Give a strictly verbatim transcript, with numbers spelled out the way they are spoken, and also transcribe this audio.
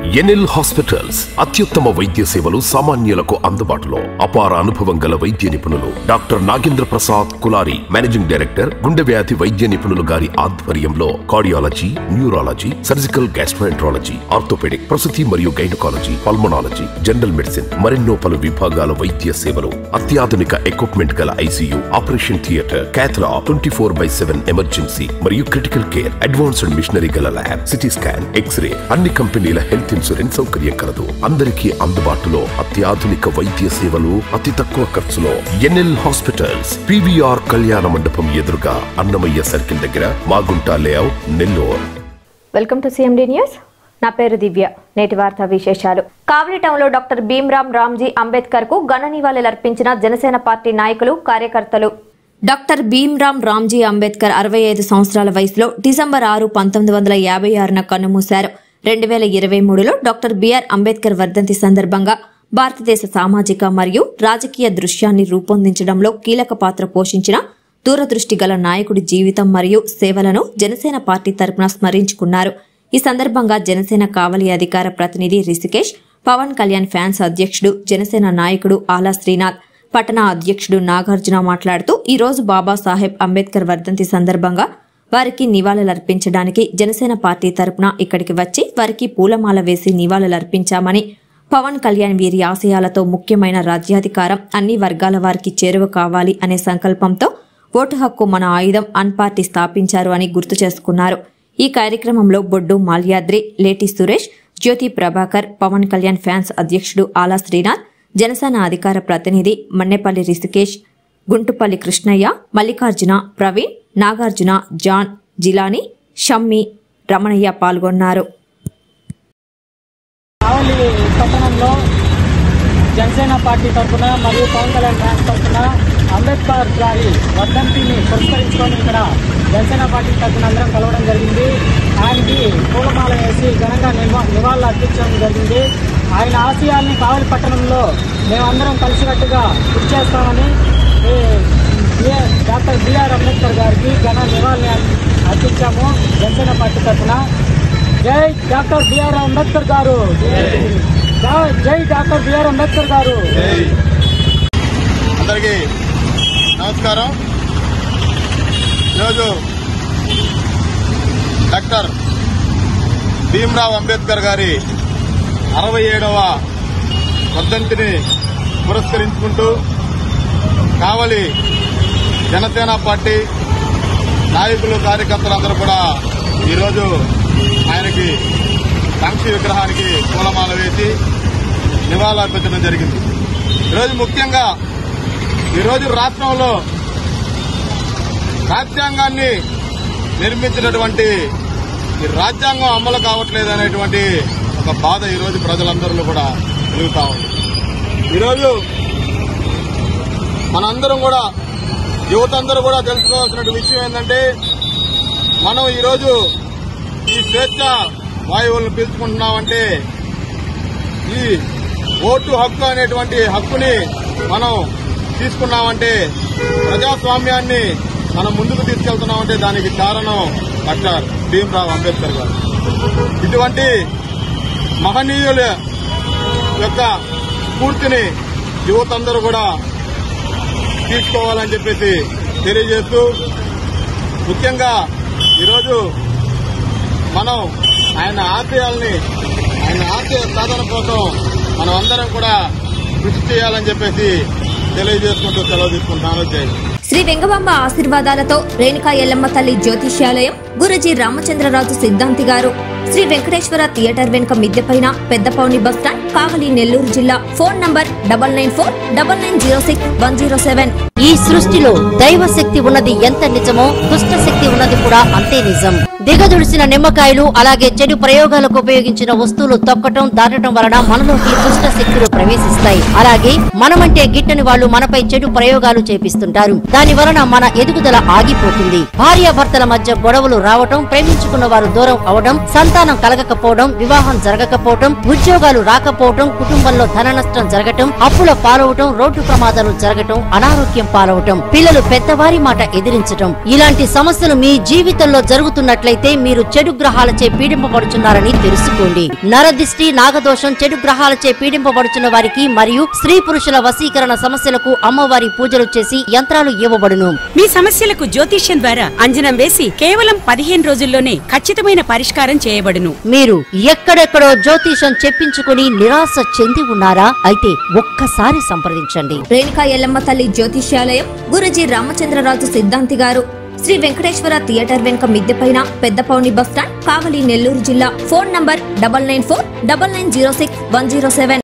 NL hospitals అత్యుత్తమ వైద్య సేవలు సామాన్యులకు అందుబాటులో. అపార అనుభవం గల వైద్య నిపుణులు doctor Nagendra Prasad Kulari, managing director, గుండె వ్యాధి వైద్య నిపుణులు గారి ఆధ్వర్యంలో cardiology, neurology, surgical gastroenterology, orthopaedic, ప్రసూతి మరియు గైనకాలజీ, పల్మనాలజీ, జనరల్ మెడిసిన్ మరెన్నో పలు విభాగాల వైద్య సేవలు. అత్యాధునిక ఎక్విప్మెంట్ గల ఐసీయూ, ఆపరేషన్ థియేటర్, క్యాథ్లా, twenty four by seven emergency మరియు క్రిటికల్ కేర్, అడ్వాన్స్డ్ మిషనరీ గల ల్యాబ్, సిటీ స్కాన్, ఎక్స్రే, అన్ని కంపెనీల హెల్త్ ఇన్సూరెన్స్ సౌకర్యం కలదు. అందరికీ అందుబాటులో అత్యాధునిక వైద్య సేవలు అతి తక్కువ ఖర్చులో. ఎన్ఎల్ హాస్పిటల్స్, పీవీఆర్ కళ్యాణ మండపం ఎదురుగా, అన్నమయ్య సర్కిల్ దగ్గర, Magunta layout, Nellore. Welcome to CMD news. నా పేరు దివ్య. నేటి వార్తా విశేషాలు. కావలి టౌన్ లో డాక్టర్ భీమ్రావ్ రామ్జీ అంబేద్కర్ కు ఘన నివాళులర్పించిన జనసేన పార్టీ నాయకులు, కార్యకర్తలు. డాక్టర్ భీమ్రావ్ రామ్జీ అంబేద్కర్ అరవై ఐదు సంవత్సరాల వయసులో డిసెంబర్ ఆరు పంతొమ్మిది వందల యాభై ఆరున కన్నుమూశారు. రెండు వేల ఇరవై మూడులో డాక్టర్ బిఆర్ అంబేద్కర్ వర్ధంతి సందర్భంగా భారతదేశ సామాజిక మరియు రాజకీయ దృశ్యాన్ని రూపొందించడంలో కీలక పాత్ర పోషించిన దూరదృష్టి గల నాయకుడి జీవితం మరియు సేవలను జనసేన పార్టీ తరపున స్మరించుకున్నారు. ఈ సందర్భంగా జనసేన కావలి అధికార ప్రతినిధి రిషికేష్, పవన్ కళ్యాణ్ ఫ్యాన్స్ అధ్యక్షుడు, జనసేన నాయకుడు ఆలా శ్రీనాథ్, పట్టణ అధ్యక్షుడు నాగార్జున మాట్లాడుతూ ఈ రోజు బాబాసాహెబ్ అంబేద్కర్ వర్ధంతి సందర్భంగా వారికి నివాళులర్పించడానికి జనసేన పార్టీ తరపున ఇక్కడికి వచ్చి వారికి పూలమాల వేసి నివాళులర్పించామని, పవన్ కళ్యాణ్ వీరి ఆశయాలతో ముఖ్యమైన రాజ్యాధికారం అన్ని వర్గాల వారికి చేరువ కావాలి అనే సంకల్పంతో ఓటు హక్కు మన ఆయుధం అన్ పార్టీ స్థాపించారు అని గుర్తు చేసుకున్నారు. ఈ కార్యక్రమంలో బొడ్డు మాల్యాద్రి, లేటి సురేష్, జ్యోతి ప్రభాకర్, పవన్ కళ్యాణ్ ఫ్యాన్స్ అధ్యక్షుడు ఆలా శ్రీనాథ్, జనసేన అధికార ప్రతినిధి మన్నెపల్లి రిషికేష్, గుంటుపల్లి కృష్ణయ్య, మల్లికార్జున, ప్రవీణ్, నాగార్జున, జాన్, జిలాని, షమ్మి, రమణయ్య పాల్గొన్నారు. కావలి పట్టణంలో జనసేన పార్టీ తరఫున మరియు పవన్ కళ్యాణ్ ఫ్యాన్స్ తరఫున అంబేద్కర్ గారి వర్ధంతిని పురస్కరించుకొని ఇక్కడ జనసేన పార్టీ తరఫున అందరం కలవడం జరిగింది. ఆయనకి పూలమాల వేసి ఘనంగా నివాళులు అర్పించడం జరిగింది. ఆయన ఆశయాల్ని కావలి పట్టణంలో మేమందరం కలిసికట్టుగా కృషి చేస్తామని డాక్టర్ బిఆర్ అంబేద్కర్ గారికి ఘన నివాళులు అర్పించాము జనసేన పార్టీ తరఫున. జై డాక్టర్ బిఆర్ అంబేద్కర్ గారు, జై డాక్టర్ బిఆర్ అంబేద్కర్ గారు. అందరికీ నమస్కారం. ఈరోజు డాక్టర్ భీమ్రావ్ అంబేద్కర్ గారి అరవై ఏడవ వర్ధంతిని పురస్కరించుకుంటూ కావలి జనసేన పార్టీ నాయకులు, కార్యకర్తలందరూ కూడా ఈరోజు ఆయనకి కాంక్షి విగ్రహానికి పూలమాల వేసి నివాళులు అర్పించడం జరిగింది. ఈరోజు ముఖ్యంగా ఈరోజు రాష్ట్రంలో రాజ్యాంగాన్ని నిర్మించినటువంటి ఈ రాజ్యాంగం అమలు కావట్లేదు అనేటువంటి ఒక బాధ ఈరోజు ప్రజలందరిలో కూడా కలుగుతా ఉంది. ఈరోజు మనందరం కూడా, యువత అందరూ కూడా తెలుసుకోవాల్సిన విషయం ఏంటంటే, మనం ఈరోజు ఈ స్వేచ్ఛ వాయువులను పీల్చుకుంటున్నామంటే ఈ ఓటు హక్కు అనేటువంటి హక్కుని మనం తీసుకున్నామంటే, ప్రజాస్వామ్యాన్ని మనం ముందుకు తీసుకెళ్తున్నామంటే దానికి కారణం డాక్టర్ భీమ్రావ్ అంబేద్కర్ గారు. ఇటువంటి మహనీయుల యొక్క స్ఫూర్తిని యువత అందరూ కూడా తీసుకోవాలని చెప్పేసి తెలియజేస్తూ, ముఖ్యంగా ఈరోజు మనం ఆయన ఆశయాల్ని, ఆయన ఆశయ సాధన కోసం మనం అందరం కూడా కృషి చేయాలని చెప్పేసి తెలియజేసుకుంటూ సెలవు తీసుకుంటాను. జై శ్రీ వెంగబాంబ ఆశీర్వాదాలతో రేణుకా ఎల్లమ్మ తల్లి జ్యోతిష్యాలయం, గురుజీ రామచంద్రరాజు సిద్ధాంతి గారు, శ్రీ వెంకటేశ్వర థియేటర్ వెనుక మిద్దెపైన, పెద్దపౌని బస్టాండ్, కావలి, నెల్లూరు జిల్లా. Phone number double nine four double nine zero six one zero seven. ఈ సృష్టిలో దైవ శక్తి ఉన్నది ఎంత నిజమో దుష్ట శక్తి ఉన్నది కూడా అంతే నిజం. దిగదుడిసిన నిమ్మకాయలు, అలాగే చెడు ప్రయోగాలకు ఉపయోగించిన వస్తువులు తొక్కటం, దాటడం వలన మనలోకి దుష్ట శక్తులు ప్రవేశిస్తాయి. అలాగే మనమంటే గిట్టని వాళ్లు మనపై చెడు ప్రయోగాలు చేపిస్తుంటారు. దాని వలన మన ఎదుగుదల ఆగిపోతుంది. భార్యాభర్తల మధ్య గొడవలు రావటం, ప్రేమించుకున్న వారు దూరం అవడం, సంతానం కలగకపోవడం, వివాహం జరగకపోవడం, ఉద్యోగాలు రాకపోవడం, కుటుంబంలో ధన నష్టం జరగటం, అప్పుల పాలవటం, రోడ్డు ప్రమాదాలు జరగటం, అనారోగ్యం పాలవటం, పిల్లలు పెద్దవారి మాట ఎదిరించటం, ఇలాంటి సమస్యలు మీ జీవితంలో జరుగుతున్నట్లయితే మీరు చెడు గ్రహాలచే పీడింపబడుచున్నారని తెలుసుకోండి. నరదిష్టి, నాగదోషం, చెడు గ్రహాలచే పీడింపబడుచున్న వారికి మరియు స్త్రీ పురుషుల వశీకరణ సమస్యలకు అమ్మవారి పూజలు చేసి యంత్రాలు ఇవ్వబడును. మీ సమస్యలకు జ్యోతిష్యం ద్వారా అంజనం వేసి కేవలం పదిహేను రోజుల్లోనే ఖచ్చితమైన పరిష్కారం చేయబడును. మీరు ఎక్కడెక్కడో జ్యోతిషం చెప్పించుకుని నిరాశ చెంది ఉన్నారా? అయితే ఒక్కసారి సంప్రదించండి. రేణుకా ఎల్లమ్మ తల్లి జ్యోతిష్యాలయం, గురుజీ రామచంద్రరాజు సిద్ధాంతి గారు, శ్రీ వెంకటేశ్వర థియేటర్ వెనుక మిద్దెపైన, పెద్దపౌని బస్టాండ్, కావలి, నెల్లూరు జిల్లా. Phone number double nine four double nine zero six one zero seven.